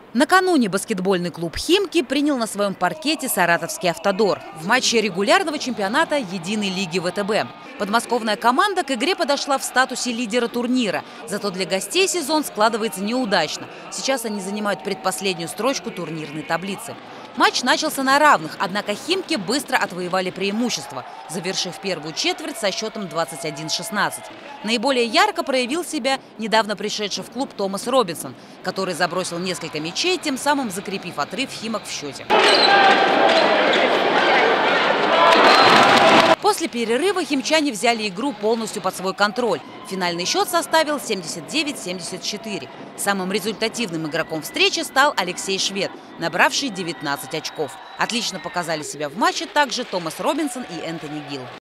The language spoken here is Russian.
Накануне баскетбольный клуб «Химки» принял на своем паркете саратовский «Автодор» в матче регулярного чемпионата Единой лиги ВТБ. Подмосковная команда к игре подошла в статусе лидера турнира. Зато для гостей сезон складывается неудачно. Сейчас они занимают предпоследнюю строчку турнирной таблицы. Матч начался на равных, однако «Химки» быстро отвоевали преимущество, завершив первую четверть со счетом 21-16. Наиболее ярко проявил себя недавно пришедший в клуб Томас Робинсон, который забросил несколько мячей, тем самым закрепив отрыв «Химок» в счете. После перерыва химчане взяли игру полностью под свой контроль. Финальный счет составил 79-74. Самым результативным игроком встречи стал Алексей Швед, набравший 19 очков. Отлично показали себя в матче также Томас Робинсон и Энтони Гилл.